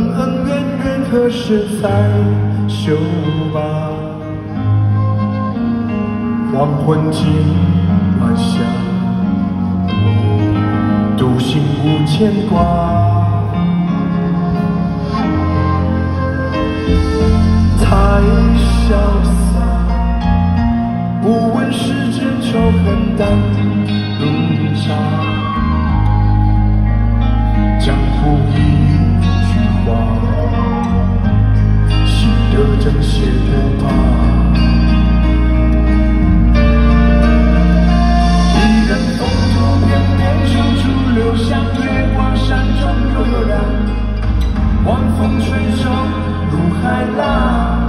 恩怨怨何时才休罢？黄昏尽晚霞，独行无牵挂。太潇洒，不问世间仇恨淡如茶。江湖一句话，心得正写的吧。一人风度翩翩，处处留香，月光山中悠悠然，晚风吹皱如海浪。